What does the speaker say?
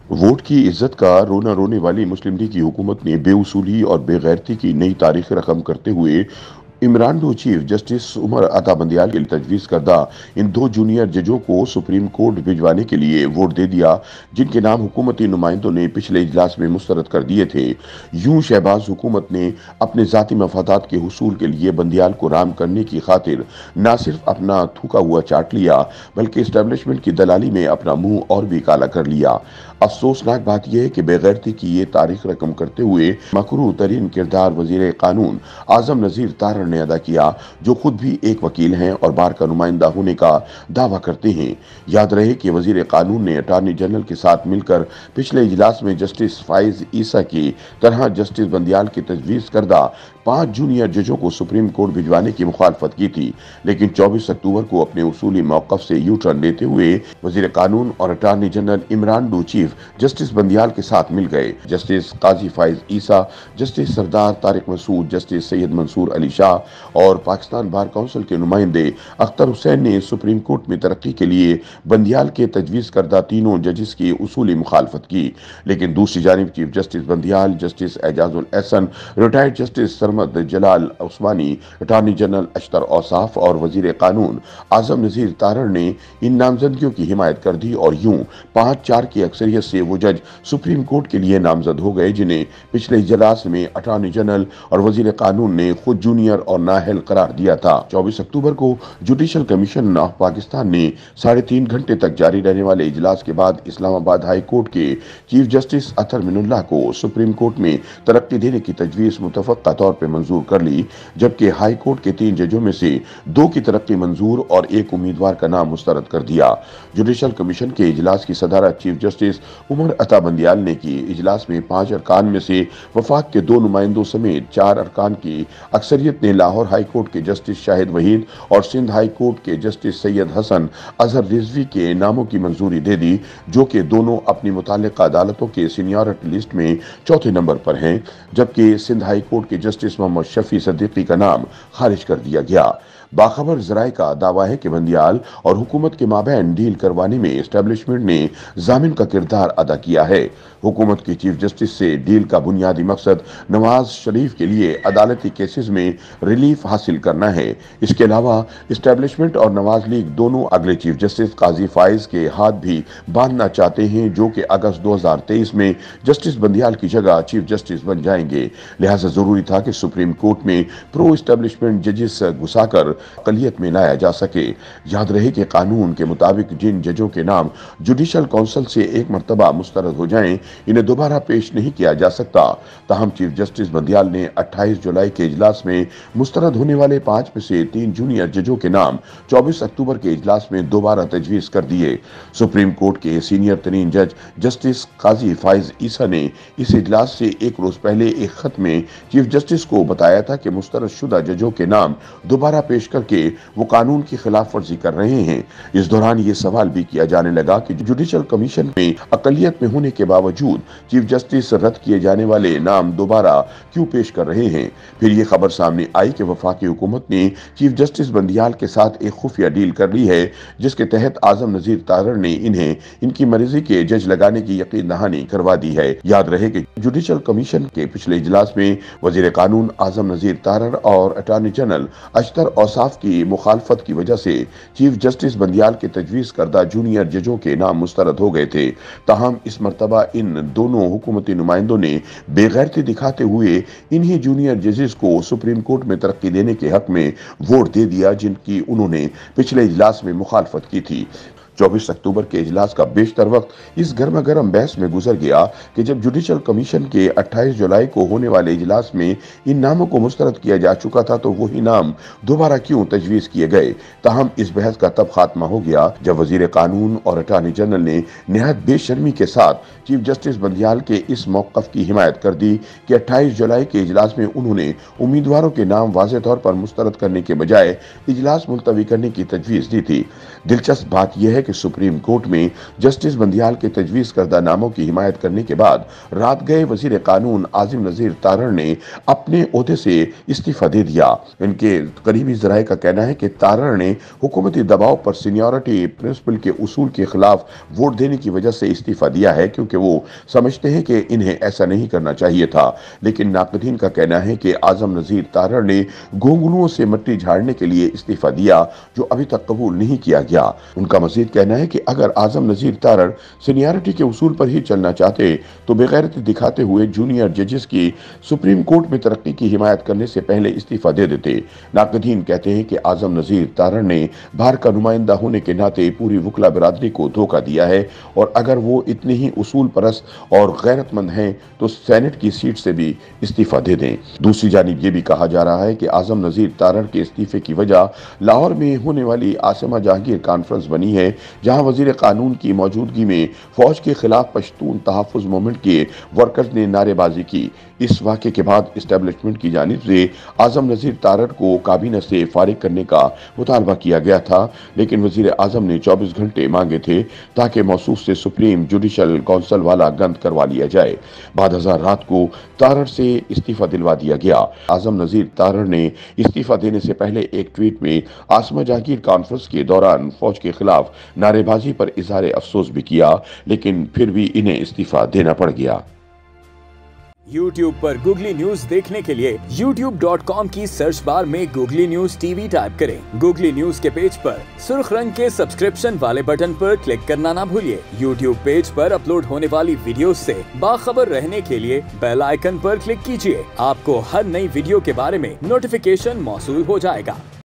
Vote की इज्जत का रोना रोने वाली मुस्लिम लीग की हुकूमत ने बेउसूली और बेगैरती की नई तारीख रकम करते हुए इमरान लो चीफ जस्टिस उमर अता बंदियाल के लिए तजवीज़ करदा इन दो जूनियर जजों को सुप्रीम कोर्ट भिजवाने के लिए वोट दे दिया, जिनके नाम हुकूमती नुमाइंदों ने पिछले इजलास में मुस्तरद कर दिए थे। यूं शहबाज हुकूमत ने अपने जाती मफादात के हुसूल के लिए बंदियाल को राम करने की खातिर न सिर्फ अपना थूका हुआ चाट लिया, बल्कि इस्टेब्लिशमेंट की दलाली में अपना मुंह और भी काला कर लिया। अफसोसनाक बात यह है कि बेगैरती की ये तारीख रकम करते हुए मकरूह तरीन किरदार वजीर कानून आजम नजीर तारड़ ने अदा किया, जो खुद भी एक वकील हैं और बार का नुमाइंदा होने का दावा करते हैं। याद रहे कि वजीर कानून ने अटॉर्नी जनरल के साथ मिलकर पिछले इजलास में जस्टिस फाइज ईसा की तरह जस्टिस बंदियाल की तजवीज़ करदा 5 जूनियर जजों को सुप्रीम कोर्ट भिजवाने की मुखालफत की थी, लेकिन 24 अक्टूबर को अपने उसूली मौक़िफ़ से यू टर्न लेते हुए वजीर कानून और अटॉर्नी जनरल इमरान लो चीफ जस्टिस बंदियाल के साथ मिल गए। Justice Qazi Faez Isa, justice Sardar Tariq Masood, justice Syed Mansoor Ali Shah और पाकिस्तान बार काउंसिल के नुमाइंदे अख्तर हुसैन ने सुप्रीम कोर्ट में तरक्की के लिए बंदियाल के तजवीज़ करदा तीनों जजिस की उसूली मुखालफत की। लेकिन दूसरी जानिब chief justice Bandial, justice Ijazul Ahsan, retired justice Sarmad Jalal Usmani, attorney general Ashtar Ausaf और वजीर कानून आजम नजीर तारड़ ने इन नामजदगियों की हिमायत कर दी और यूं 5-4 की अक्सरियत से वो जज सुप्रीम कोर्ट के लिए नामजद हो गए, जिन्हें पिछले इजलास में अटॉर्नी जनरल और वजीर कानून ने खुद जूनियर और नाअहल करार दिया था। 24 अक्टूबर को जुडिशल कमीशन ऑफ पाकिस्तान ने 3.5 घंटे तक जारी रहने वाले इजलास के बाद इस्लामाबाद हाई कोर्ट के चीफ जस्टिस अतर मिनुल्लाह को सुप्रीम कोर्ट में तरक्की देने की तजवीज़ मुतफ़क्का तौर पर मंजूर कर ली, जबकि हाई कोर्ट के 3 जजों में से 2 की तरक्की मंजूर और एक उम्मीदवार का नाम मुस्तरद कर दिया। जुडिशल कमीशन के इजलास की सदारत चीफ जस्टिस उमर अता बंदियाल ने की। इजलास में 5 अरकान में से वफाक के 2 नुमाइंदों समेत 4 अरकान की अक्सरियत ने लाहौर हाई कोर्ट के जस्टिस शाहिद वहीद और सिंध हाई कोर्ट के जस्टिस सैयद हसन अजहर रिजवी के नामों की मंजूरी दे दी, जो कि दोनों अपनी मुताल्लिका अदालतों के सीनियरिटी लिस्ट में चौथे नंबर पर हैं, जबकि सिंध हाई कोर्ट के जस्टिस मोहम्मद शफी सदीकी का नाम खारिज कर दिया गया। बाखबर जराये का दावा है कि बंदियाल और हुकूमत के माबैन डील करवाने में एस्टेब्लिशमेंट ने जामिन का किरदार अदा किया है। हुकूमत की चीफ जस्टिस से डील का बुनियादी मकसद नवाज शरीफ के लिए अदालती केसेस में रिलीफ हासिल करना है। इसके अलावा एस्टेब्लिशमेंट और नवाज लीग दोनों अगले चीफ जस्टिस काजी फाइज के हाथ भी बांधना चाहते हैं, जो कि अगस्त 2023 में जस्टिस बंदियाल की जगह चीफ जस्टिस बन जाएंगे। लिहाजा जरूरी था कि सुप्रीम कोर्ट में प्रो एस्टेब्लिशमेंट जजेस घुसाकर अक़लियत में लाया जा सके। याद रहे कि कानून के मुताबिक जिन जजों के नाम जुडिशल काउंसिल से एक मरतबा मुस्तरद हो जाएं, इन्हें दोबारा पेश नहीं किया जा सकता। ताहम चीफ जस्टिस बंदियाल ने 28 जुलाई के इजलास में मुस्तरद होने वाले 5 में से 3 जूनियर जजों के नाम 24 अक्टूबर के इजलास में दोबारा तजवीज कर दिए। सुप्रीम कोर्ट के सीनियर तरीन जज जस्टिस काजी फाइज ईसा ने इस इजलास से एक रोज पहले एक खत में चीफ जस्टिस को बताया था कि मुस्तरद शुदा जजों के नाम दोबारा पेश करके वो कानून की खिलाफ वर्जी कर रहे हैं। इस दौरान ये सवाल भी किया जाने लगा कि जुडिशल कमीशन में अक़लियत में होने के बावजूद चीफ जस्टिस रद्द किए जाने वाले नाम दोबारा क्यों पेश कर रहे हैं। फिर ये खबर सामने आई कि वफाकी हुकूमत ने चीफ जस्टिस बंदियाल के साथ एक खुफिया डील कर ली है, जिसके तहत आजम नजीर तारड़ ने इन्हें इनकी मर्जी के जज लगाने की यकीन दहानी करवा दी है। याद रहे कि जुडिशल कमीशन के पिछले इजलास में वजीर कानून आजम नजीर तारड़ और अटॉर्नी जनरल अशतर औसाफ की मुखालफत की वजह से चीफ जस्टिस बंदियाल के तजवीज़ करदा जूनियर जजों के नाम मुस्तरद हो गए थे। ताहम इस मरतबा इन दोनों हुकूमती नुमाइंदों ने बेगैरती दिखाते हुए इन्हीं जूनियर जजेस को सुप्रीम कोर्ट में तरक्की देने के हक में वोट दे दिया, जिनकी उन्होंने पिछले इजलास में मुखालफत की थी। 24 अक्टूबर के इजलास का बेशतर वक्त इस गर्मा गर्म बहस में गुजर गया कि जब जुडिशल कमीशन के 28 जुलाई को होने वाले इजलास में इन नामों को मुस्तरद किया जा चुका था, तो वही नाम दोबारा क्यों तजवीज़ किए गए। ताहम इस बहस का तब खात्मा हो गया जब वजीर कानून और अटॉर्नी जनरल ने निहायत बेशर्मी के साथ चीफ जस्टिस बंदियाल के इस मौक़िफ़ की हिमायत कर दी कि 28 जुलाई के इजलास में उन्होंने उम्मीदवारों के नाम वाज़ेह तौर पर मुस्तरद करने के बजाय इजलास मुलतवी करने की तजवीज़ दी थी। दिलचस्प बात यह है कि सुप्रीम कोर्ट में जस्टिस बंदियाल के तजवीज़ करदा नामों की हिमायत करने के बाद रात गए वजीर कानून आज़म नज़ीर तारड़ ने अपने ओहदे से इस्तीफा दे दिया। इनके करीबी ज़राए का कहना है कि तारड़ ने हुकूमती दबाव पर सीनियरिटी प्रिंसिपल के उसूल के खिलाफ वोट देने की वजह से इस्तीफा दिया है, क्योंकि वो समझते हैं कि इन्हें ऐसा नहीं करना चाहिए था। लेकिन नाक़दीन का कहना है कि आज़म नज़ीर तारड़ ने घोंघलुओं से मिट्टी झाड़ने के लिए इस्तीफा दिया, जो अभी तक कबूल नहीं किया गया। उनका मजीद कहना है कि अगर आज़म नज़ीर तारड़ सीनियरिटी के उसूल पर ही चलना चाहते तो बेगैरती दिखाते हुए जूनियर जजेस की सुप्रीम कोर्ट में तरक्की की हिमायत करने से पहले इस्तीफा दे देते। नाक़दीन कहते हैं कि आज़म नज़ीर तारड़ ने बाहर का नुमाइंदा होने के नाते पूरी वकला बिरादरी को धोखा दिया है, और अगर वो इतने ही उसूल परस्त और गैरतमंद हैं तो सेनेट की सीट से भी इस्तीफा दे दें। दूसरी जानिब ये भी कहा जा रहा है कि आज़म नज़ीर तारड़ के इस्तीफे की वजह लाहौर में होने वाली आसिमा जहांगीर कॉन्फ्रेंस बनी है, जहां वजीर कानून की मौजूदगी में फौज के खिलाफ पश्तून तहफ़्फ़ुज़ मूवमेंट के वर्कर्स ने नारेबाजी की। इस वाक़े के बाद इस्टेब्लिशमेंट की जानिब से आज़म नज़ीर तारड़ को काबीना से फारिग करने का मुतालबा किया गया था, लेकिन वज़ीर आज़म ने 24 घंटे मांगे थे ताकि मौसूफ से सुप्रीम जुडिशल काउंसिल वाला गंद करवा लिया जाए। बाद हज़ार रात को तारड़ से इस्तीफा दिलवा दिया गया। आज़म नज़ीर तारड़ ने इस्तीफा देने से पहले एक ट्वीट में आसिमा जहांगीर कॉन्फ्रेंस के दौरान फौज के खिलाफ नारेबाजी पर इजहार अफसोस भी किया, लेकिन फिर भी इन्हें इस्तीफा देना पड़ गया। YouTube पर गूगली न्यूज देखने के लिए youtube.com की सर्च बार में गूगली न्यूज टीवी टाइप करें। गूगली न्यूज के पेज पर सुर्ख रंग के सब्सक्रिप्शन वाले बटन पर क्लिक करना ना भूलिए। YouTube पेज पर अपलोड होने वाली वीडियोस से बाखबर रहने के लिए बेल आइकन पर क्लिक कीजिए। आपको हर नई वीडियो के बारे में नोटिफिकेशन मौसूल हो जाएगा।